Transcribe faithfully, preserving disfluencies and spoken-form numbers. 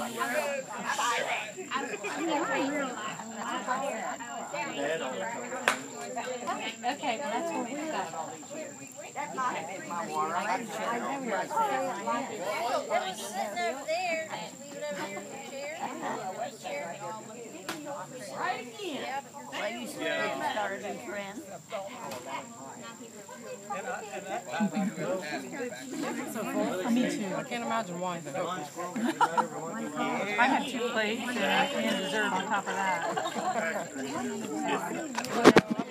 Okay, well, that's what we've got. That might have been my water. I didn't share it. It was sitting over there. Just leave it over there in the chair. Share it all with you. Right again. Well, you said you started a trend. Me too. I can't imagine why. I had two plates and, and dessert on top of that.